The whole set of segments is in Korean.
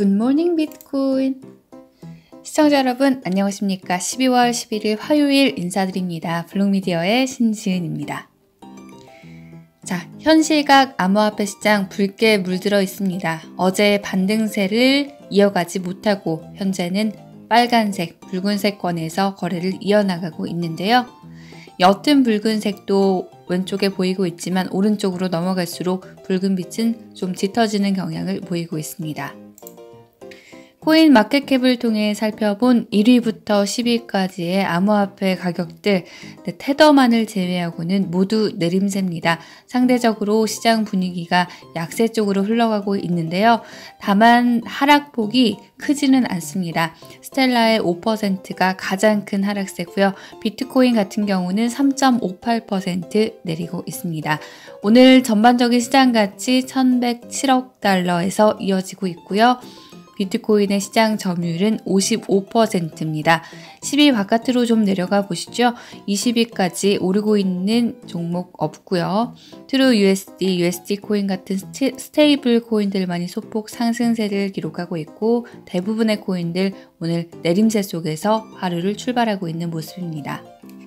굿모닝 비트코인. 시청자 여러분 안녕하십니까. 12월 11일 화요일 인사드립니다. 블록미디어의 신지은입니다. 자, 현 시각 암호화폐 시장 붉게 물들어 있습니다. 어제 반등세를 이어가지 못하고 현재는 빨간색, 붉은색권에서 거래를 이어나가고 있는데요. 옅은 붉은색도 왼쪽에 보이고 있지만 오른쪽으로 넘어갈수록 붉은 빛은 좀 짙어지는 경향을 보이고 있습니다. 코인 마켓캡을 통해 살펴본 1위부터 10위까지의 암호화폐 가격들, 테더만을 제외하고는 모두 내림세입니다. 상대적으로 시장 분위기가 약세 쪽으로 흘러가고 있는데요. 다만 하락폭이 크지는 않습니다. 스텔라의 5%가 가장 큰 하락세고요. 비트코인 같은 경우는 3.58% 내리고 있습니다. 오늘 전반적인 시장 가치 1107억 달러에서 이어지고 있고요. 비트코인의 시장 점유율은 55%입니다. 10위 바깥으로 좀 내려가 보시죠. 20위까지 오르고 있는 종목 없고요. 트루 USD, USD 코인 같은 스테이블 코인들만이 소폭 상승세를 기록하고 있고 대부분의 코인들 오늘 내림세 속에서 하루를 출발하고 있는 모습입니다.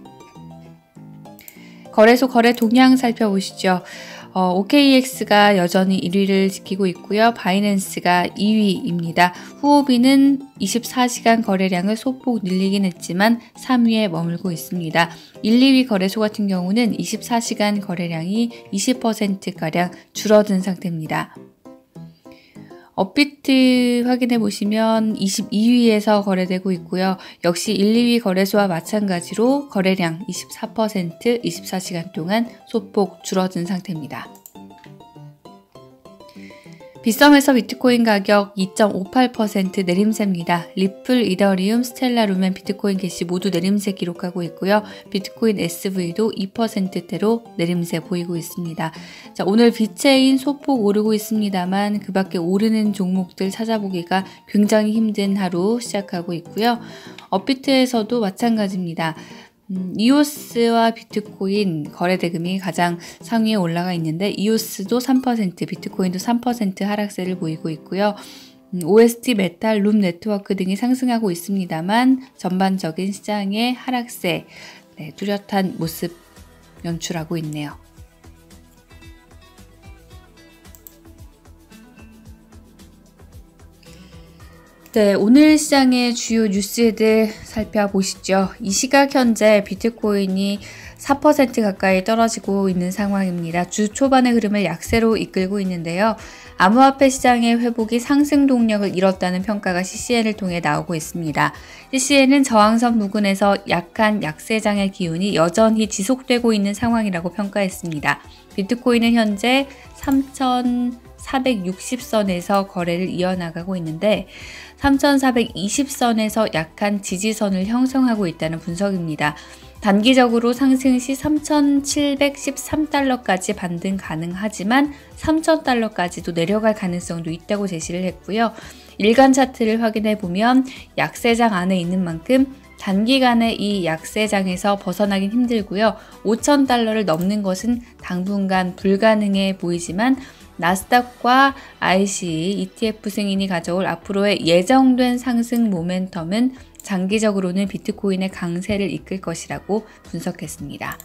거래소 거래 동향 살펴보시죠. OKEX가 여전히 1위를 지키고 있고요. 바이낸스가 2위입니다. 후오비는 24시간 거래량을 소폭 늘리긴 했지만 3위에 머물고 있습니다. 1, 2위 거래소 같은 경우는 24시간 거래량이 20%가량 줄어든 상태입니다. 업비트 확인해 보시면 22위에서 거래되고 있고요. 역시 1, 2위 거래소와 마찬가지로 거래량 24% 24시간 동안 소폭 줄어든 상태입니다. 빗썸에서 비트코인 가격 2.58% 내림세입니다. 리플, 이더리움, 스텔라, 루멘, 비트코인 캐시 모두 내림세 기록하고 있고요. 비트코인 SV도 2%대로 내림세 보이고 있습니다. 자, 오늘 비체인 소폭 오르고 있습니다만 그 밖에 오르는 종목들 찾아보기가 굉장히 힘든 하루 시작하고 있고요. 업비트에서도 마찬가지입니다. 이오스와 비트코인 거래 대금이 가장 상위에 올라가 있는데 이오스도 3%, 비트코인도 3% 하락세를 보이고 있고요. OST, 메탈, 룸 네트워크 등이 상승하고 있습니다만 전반적인 시장의 하락세, 뚜렷한 모습 연출하고 있네요. 네, 오늘 시장의 주요 뉴스들 살펴보시죠. 이 시각 현재 비트코인이 4% 가까이 떨어지고 있는 상황입니다. 주 초반의 흐름을 약세로 이끌고 있는데요. 암호화폐 시장의 회복이 상승 동력을 잃었다는 평가가 CCN을 통해 나오고 있습니다. CCN은 저항선 부근에서 약한 약세장의 기운이 여전히 지속되고 있는 상황이라고 평가했습니다. 비트코인은 현재 3,460선에서 거래를 이어나가고 있는데 3,420선에서 약한 지지선을 형성하고 있다는 분석입니다. 단기적으로 상승 시 3,713달러까지 반등 가능하지만 3,000달러까지도 내려갈 가능성도 있다고 제시를 했고요. 일간 차트를 확인해 보면 약세장 안에 있는 만큼 단기간에 이 약세장에서 벗어나긴 힘들고요. 5,000달러를 넘는 것은 당분간 불가능해 보이지만 나스닥과 ICE, ETF 승인이 가져올 앞으로의 예정된 상승 모멘텀은 장기적으로는 비트코인의 강세를 이끌 것이라고 분석했습니다.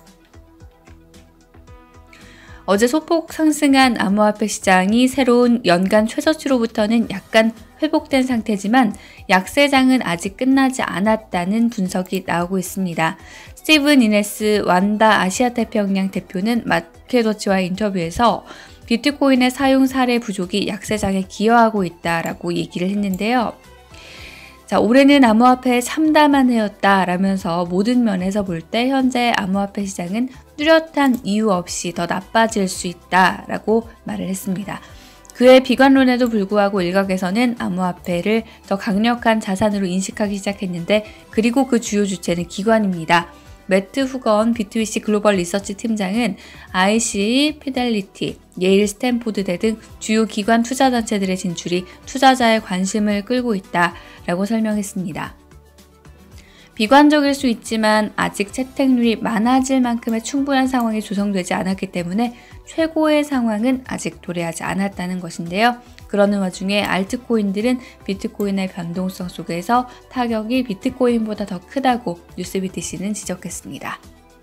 어제 소폭 상승한 암호화폐 시장이 새로운 연간 최저치로부터는 약간 회복된 상태지만 약세장은 아직 끝나지 않았다는 분석이 나오고 있습니다. 스티븐 이네스 완다 아시아태평양 대표는 마켓워치와의 인터뷰에서 비트코인의 사용 사례 부족이 약세장에 기여하고 있다라고 얘기를 했는데요. 자, 올해는 암호화폐에 참담한 해였다라면서 모든 면에서 볼 때 현재 암호화폐 시장은 뚜렷한 이유 없이 더 나빠질 수 있다라고 말을 했습니다. 그의 비관론에도 불구하고 일각에서는 암호화폐를 더 강력한 자산으로 인식하기 시작했는데 그리고 그 주요 주체는 기관입니다. 매트 후건 비트위시 글로벌 리서치 팀장은 ICE, 피델리티, 예일 스탠포드대 등 주요 기관 투자단체들의 진출이 투자자의 관심을 끌고 있다라고 설명했습니다. 비관적일 수 있지만 아직 채택률이 많아질 만큼의 충분한 상황이 조성되지 않았기 때문에 최고의 상황은 아직 도래하지 않았다는 것인데요. 그러는 와중에 알트코인들은 비트코인의 변동성 속에서 타격이 비트코인보다 더 크다고 뉴스BTC는 지적했습니다.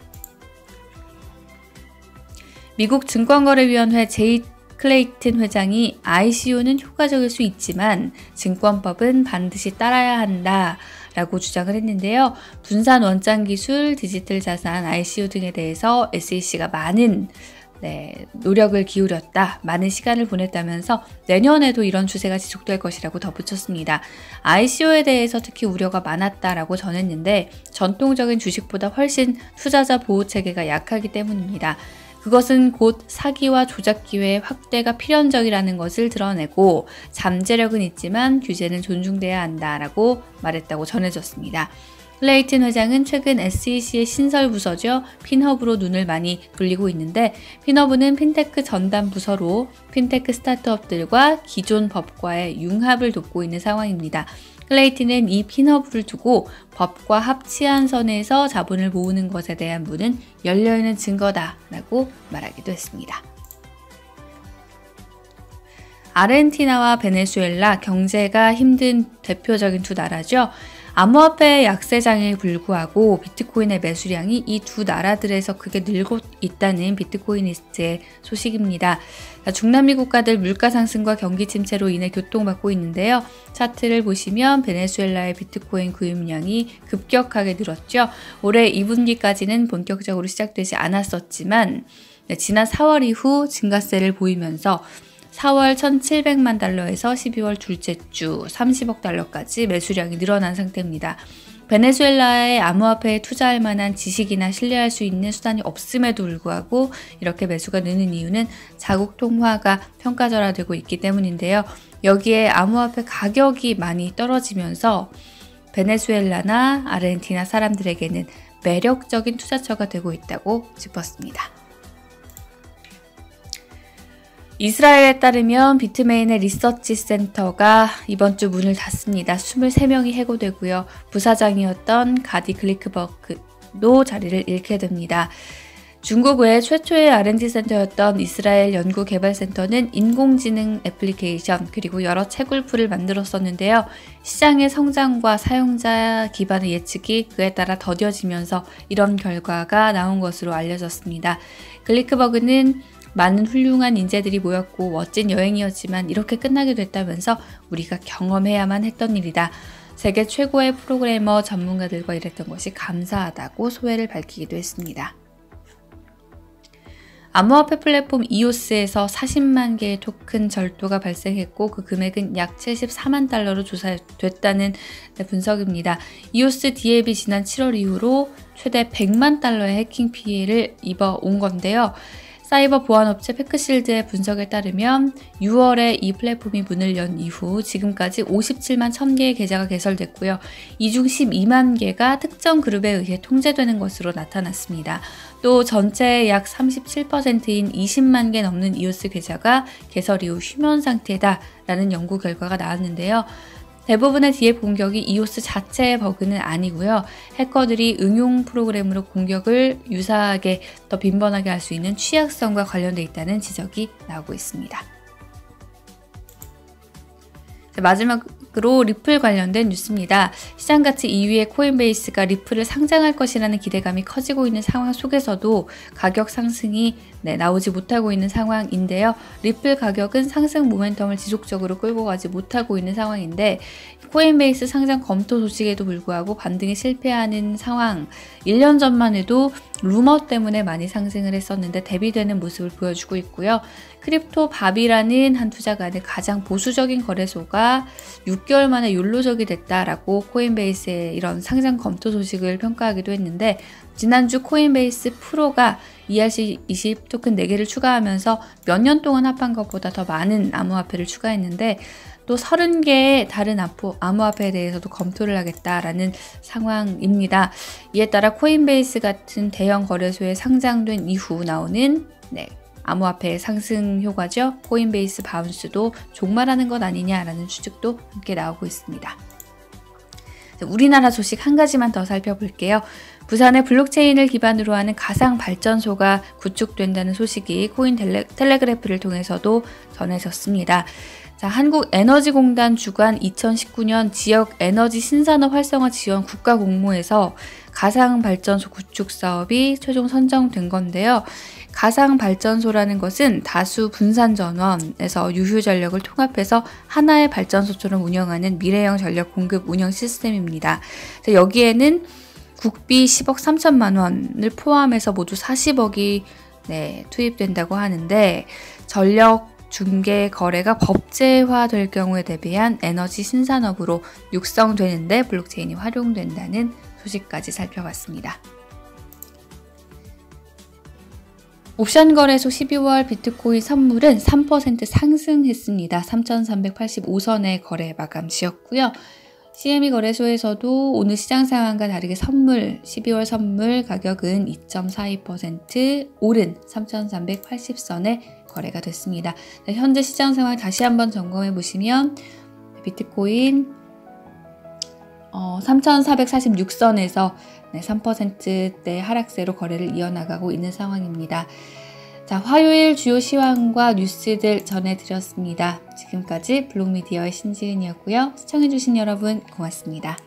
미국 증권거래위원회 제이 클레이튼 회장이 ICO는 효과적일 수 있지만 증권법은 반드시 따라야 한다 라고 주장을 했는데요. 분산 원장 기술, 디지털 자산, ICO 등에 대해서 SEC가 많은 노력을 기울였다, 많은 시간을 보냈다면서 내년에도 이런 추세가 지속될 것이라고 덧붙였습니다. ICO에 대해서 특히 우려가 많았다라고 전했는데 전통적인 주식보다 훨씬 투자자 보호 체계가 약하기 때문입니다. 그것은 곧 사기와 조작 기회의 확대가 필연적이라는 것을 드러내고 잠재력은 있지만 규제는 존중돼야 한다라고 말했다고 전해졌습니다. 클레이튼 회장은 최근 SEC의 신설 부서죠. 핀허브로 눈을 많이 돌리고 있는데 핀허브는 핀테크 전담 부서로 핀테크 스타트업들과 기존 법과의 융합을 돕고 있는 상황입니다. 클레이튼은 이 핀허브를 두고 법과 합치한 선에서 자본을 모으는 것에 대한 문은 열려있는 증거다라고 말하기도 했습니다. 아르헨티나와 베네수엘라, 경제가 힘든 대표적인 두 나라죠. 암호화폐의 약세장에 불구하고 비트코인의 매수량이 이 두 나라들에서 크게 늘고 있다는 비트코이니스트의 소식입니다. 중남미 국가들 물가 상승과 경기 침체로 인해 교통받고 있는데요. 차트를 보시면 베네수엘라의 비트코인 구입량이 급격하게 늘었죠. 올해 2분기까지는 본격적으로 시작되지 않았었지만 지난 4월 이후 증가세를 보이면서 4월 1,700만 달러에서 12월 둘째 주 30억 달러까지 매수량이 늘어난 상태입니다. 베네수엘라의 암호화폐에 투자할 만한 지식이나 신뢰할 수 있는 수단이 없음에도 불구하고 이렇게 매수가 느는 이유는 자국 통화가 평가절하되고 있기 때문인데요. 여기에 암호화폐 가격이 많이 떨어지면서 베네수엘라나 아르헨티나 사람들에게는 매력적인 투자처가 되고 있다고 짚었습니다. 이스라엘에 따르면 비트메인의 리서치 센터가 이번 주 문을 닫습니다. 23명이 해고되고요. 부사장이었던 가디 글리크버그도 자리를 잃게 됩니다. 중국 외 최초의 R&D 센터였던 이스라엘 연구개발센터는 인공지능 애플리케이션 그리고 여러 채굴풀을 만들었었는데요. 시장의 성장과 사용자 기반의 예측이 그에 따라 더뎌지면서 이런 결과가 나온 것으로 알려졌습니다. 글리크버그는 많은 훌륭한 인재들이 모였고 멋진 여행이었지만 이렇게 끝나게 됐다면서 우리가 경험해야만 했던 일이다. 세계 최고의 프로그래머 전문가들과 일했던 것이 감사하다고 소회를 밝히기도 했습니다. 암호화폐 플랫폼 이오스에서 40만 개의 토큰 절도가 발생했고 그 금액은 약 74만 달러로 조사됐다는 분석입니다. 이오스 디앱이 지난 7월 이후로 최대 100만 달러의 해킹 피해를 입어온 건데요. 사이버 보안업체 패크실드의 분석에 따르면 6월에 이 플랫폼이 문을 연 이후 지금까지 57만 1000개의 계좌가 개설됐고요. 이 중 12만 개가 특정 그룹에 의해 통제되는 것으로 나타났습니다. 또 전체의 약 37%인 20만 개 넘는 이오스 계좌가 개설 이후 휴면 상태다라는 연구 결과가 나왔는데요. 대부분의 디앱 공격이 이오스 자체의 버그는 아니고요. 해커들이 응용 프로그램으로 공격을 유사하게 더 빈번하게 할 수 있는 취약성과 관련돼 있다는 지적이 나오고 있습니다. 마지막으로 리플 관련된 뉴스입니다. 시장가치 2위의 코인베이스가 리플을 상장할 것이라는 기대감이 커지고 있는 상황 속에서도 가격 상승이 나오지 못하고 있는 상황인데요. 리플 가격은 상승 모멘텀을 지속적으로 끌고 가지 못하고 있는 상황인데 코인베이스 상장 검토 소식에도 불구하고 반등에 실패하는 상황. 1년 전만 해도 루머 때문에 많이 상승을 했었는데 대비되는 모습을 보여주고 있고요. 크립토 밥이라는 한 투자가는 가장 보수적인 거래소가 6개월 만에 욜로적이 됐다라고 코인베이스의 이런 상장 검토 소식을 평가하기도 했는데 지난주 코인베이스 프로가 ERC20 토큰 4개를 추가하면서 몇 년 동안 합한 것보다 더 많은 암호화폐를 추가했는데 또 30개의 다른 암호화폐에 대해서도 검토를 하겠다라는 상황입니다. 이에 따라 코인베이스 같은 대형 거래소에 상장된 이후 나오는 암호화폐의 상승 효과죠. 코인베이스 바운스도 종말하는 것 아니냐라는 추측도 함께 나오고 있습니다. 우리나라 소식 한 가지만 더 살펴볼게요. 부산의 블록체인을 기반으로 하는 가상 발전소가 구축된다는 소식이 코인 텔레그래프를 통해서도 전해졌습니다. 자, 한국에너지공단 주관 2019년 지역 에너지 신산업 활성화 지원 국가 공모에서 가상 발전소 구축 사업이 최종 선정된 건데요. 가상 발전소라는 것은 다수 분산 전원에서 유효 전력을 통합해서 하나의 발전소처럼 운영하는 미래형 전력 공급 운영 시스템입니다. 자, 여기에는 국비 10억 3천만 원을 포함해서 모두 40억이 투입된다고 하는데 전력 중개 거래가 법제화될 경우에 대비한 에너지 신산업으로 육성되는데 블록체인이 활용된다는 소식까지 살펴봤습니다. 옵션 거래소 12월 비트코인 선물은 3% 상승했습니다. 3,385선에 거래 마감시였고요. CME 거래소에서도 오늘 시장 상황과 다르게 12월 선물 가격은 2.42% 오른 3,380선에 거래가 됐습니다. 현재 시장 상황 다시 한번 점검해 보시면 비트코인 3,446선에서 3%대 하락세로 거래를 이어나가고 있는 상황입니다. 자, 화요일 주요 시황과 뉴스들 전해드렸습니다. 지금까지 블록미디어의 신지은이었고요. 시청해주신 여러분 고맙습니다.